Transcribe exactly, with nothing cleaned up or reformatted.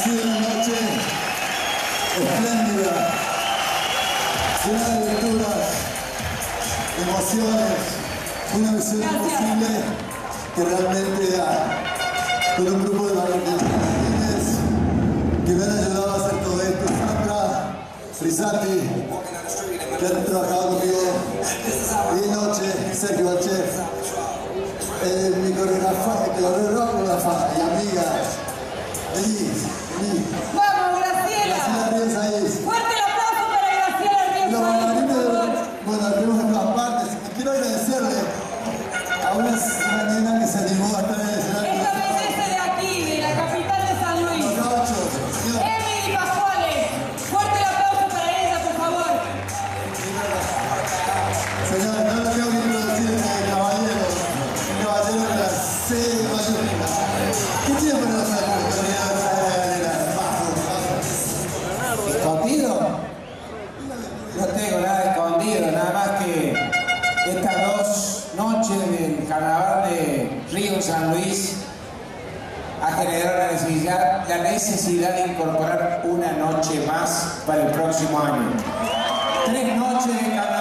sido una noche espléndida, llena de lecturas, emociones, una visión imposible que realmente da con un grupo de bailarines que me han ayudado a hacer todo esto. Sandra, Frisati, que han trabajado conmigo día y noche, Sergio Bacher, eh, mi coreógrafa, coreógrafa y amiga, Elis, Elis. ¡Vamos, Graciela! Graciela Ríos ahí. ¡Fuerte el aplauso para Graciela Ríos! Los bailarines, bueno, tenemos en todas partes. Y quiero agradecerle a una, una nena que se animó a estar en el escenario. Esta belleza de aquí, de la capital de San Luis. Los gauchos. Emily Pascuale. Fuerte el aplauso para ella, por favor. Señores, no le tengo que introducir el caballero. El caballero de la C. ¿Qué tiene para la salud? ¿Escondido? No tengo nada escondido, nada más que estas dos noches del carnaval de Río San Luis ha generado la necesidad, la necesidad de incorporar una noche más para el próximo año. Tres noches de carnaval.